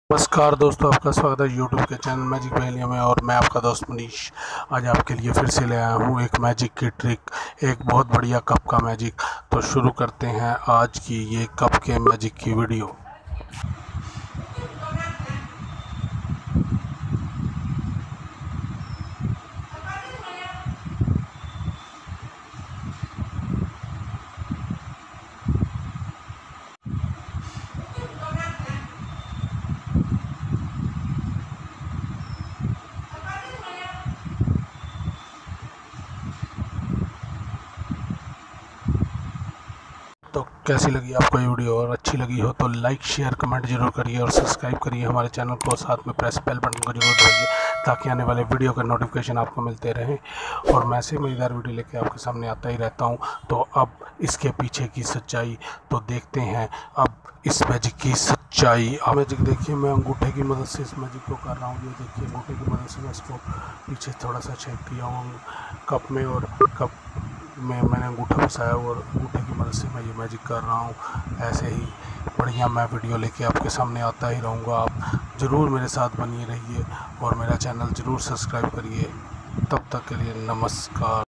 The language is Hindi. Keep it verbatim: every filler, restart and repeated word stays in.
नमस्कार दोस्तों, आपका स्वागत है यूट्यूब के चैनल मैजिक पहेलियों में। और मैं आपका दोस्त मनीष आज आपके लिए फिर से ले आया हूँ एक मैजिक की ट्रिक, एक बहुत बढ़िया कप का मैजिक। तो शुरू करते हैं आज की ये कप के मैजिक की वीडियो। तो कैसी लगी आपको ये वीडियो, और अच्छी लगी हो तो लाइक शेयर कमेंट जरूर करिए और सब्सक्राइब करिए हमारे चैनल को। साथ में प्रेस बेल बटन को जरूर दबाइए ताकि आने वाले वीडियो का नोटिफिकेशन आपको मिलते रहें। और मैं ऐसे मज़ेदार वीडियो लेके आपके सामने आता ही रहता हूँ। तो अब इसके पीछे की सच्चाई तो देखते हैं। अब इस मैजिक की सच्चाई आप मैजिक देखिए, मैं अंगूठे की मदद से इस मैजिक को कर रहा हूँ। ये देखिए, अंगूठे की मदद से मैं इसको पीछे थोड़ा सा शेक किया हूँ कप में, और कप में मैंने अंगूठा फंसाया और अंगूठे की मदद से मैं ये मैजिक कर रहा हूँ। ऐसे ही बढ़िया मैं वीडियो लेके आपके सामने आता ही रहूँगा। आप ज़रूर मेरे साथ बनिए रहिए और मेरा चैनल ज़रूर सब्सक्राइब करिए। तब तक के लिए नमस्कार।